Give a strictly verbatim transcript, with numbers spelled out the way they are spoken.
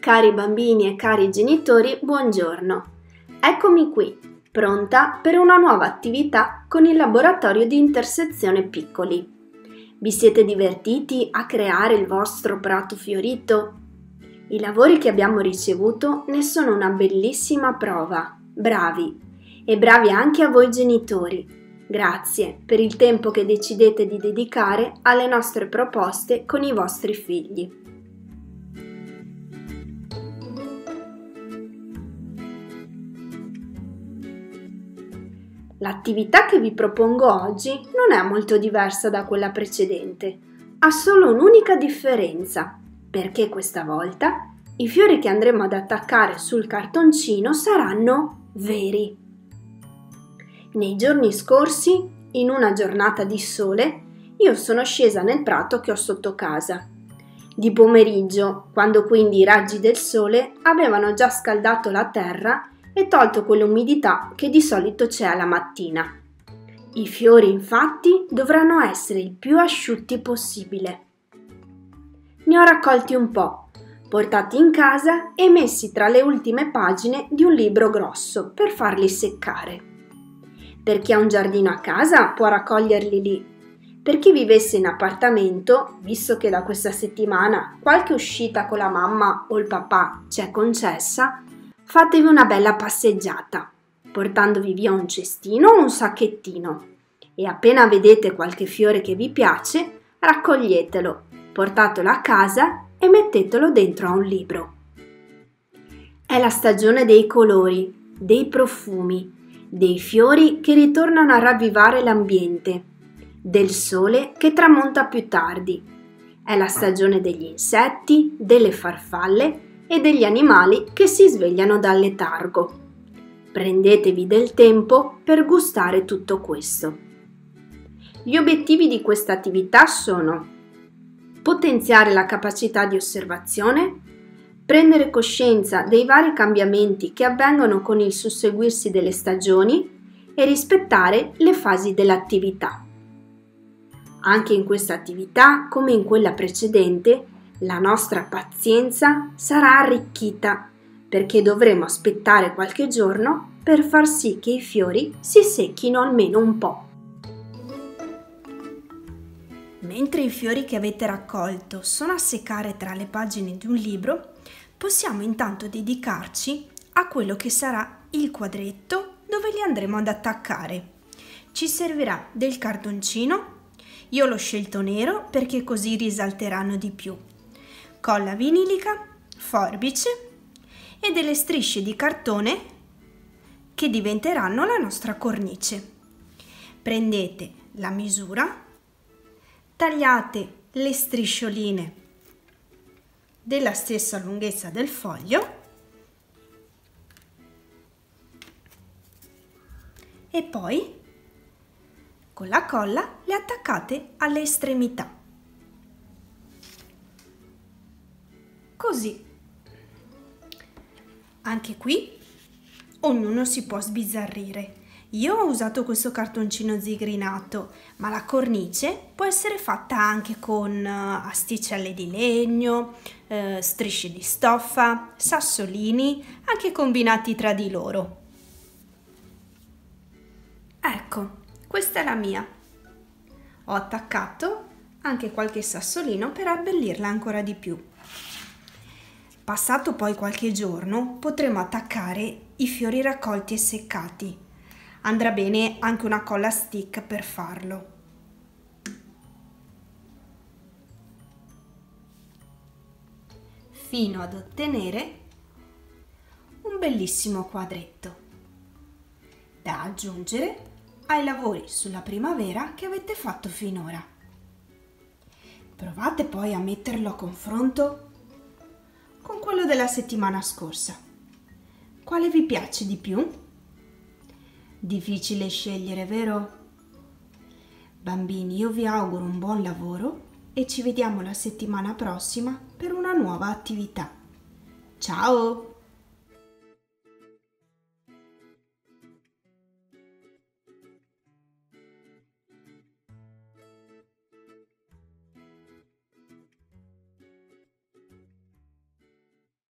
Cari bambini e cari genitori, buongiorno! Eccomi qui, pronta per una nuova attività con il laboratorio di intersezione piccoli. Vi siete divertiti a creare il vostro prato fiorito? I lavori che abbiamo ricevuto ne sono una bellissima prova. Bravi! E bravi anche a voi genitori! Grazie per il tempo che decidete di dedicare alle nostre proposte con i vostri figli. L'attività che vi propongo oggi non è molto diversa da quella precedente, ha solo un'unica differenza, perché questa volta i fiori che andremo ad attaccare sul cartoncino saranno veri. Nei giorni scorsi, in una giornata di sole, io sono scesa nel prato che ho sotto casa. Di pomeriggio, quando quindi i raggi del sole avevano già scaldato la terra e tolto quell'umidità che di solito c'è alla mattina. I fiori infatti dovranno essere il più asciutti possibile. Ne ho raccolti un po', portati in casa e messi tra le ultime pagine di un libro grosso per farli seccare. Per chi ha un giardino a casa può raccoglierli lì. Per chi vivesse in appartamento, visto che da questa settimana qualche uscita con la mamma o il papà ci è concessa, fatevi una bella passeggiata, portandovi via un cestino o un sacchettino e appena vedete qualche fiore che vi piace, raccoglietelo, portatelo a casa e mettetelo dentro a un libro. È la stagione dei colori, dei profumi, dei fiori che ritornano a ravvivare l'ambiente, del sole che tramonta più tardi. È la stagione degli insetti, delle farfalle e degli animali che si svegliano dal letargo. Prendetevi del tempo per gustare tutto questo. Gli obiettivi di questa attività sono potenziare la capacità di osservazione, prendere coscienza dei vari cambiamenti che avvengono con il susseguirsi delle stagioni e rispettare le fasi dell'attività. Anche in questa attività, come in quella precedente, la nostra pazienza sarà arricchita perché dovremo aspettare qualche giorno per far sì che i fiori si secchino almeno un po'. Mentre i fiori che avete raccolto sono a seccare tra le pagine di un libro, possiamo intanto dedicarci a quello che sarà il quadretto dove li andremo ad attaccare. Ci servirà del cartoncino, io l'ho scelto nero perché così risalteranno di più, colla vinilica, forbice e delle strisce di cartone che diventeranno la nostra cornice. Prendete la misura, tagliate le striscioline della stessa lunghezza del foglio e poi con la colla le attaccate alle estremità. Così. Anche qui ognuno si può sbizzarrire. Io ho usato questo cartoncino zigrinato, ma la cornice può essere fatta anche con asticelle di legno, eh, strisce di stoffa, sassolini, anche combinati tra di loro. Ecco, questa è la mia. Ho attaccato anche qualche sassolino per abbellirla ancora di più. Passato poi qualche giorno potremo attaccare i fiori raccolti e seccati. Andrà bene anche una colla stick per farlo. Fino ad ottenere un bellissimo quadretto da aggiungere ai lavori sulla primavera che avete fatto finora. Provate poi a metterlo a confronto con quello della settimana scorsa. Quale vi piace di più? Difficile scegliere, vero? Bambini, io vi auguro un buon lavoro e ci vediamo la settimana prossima per una nuova attività. Ciao!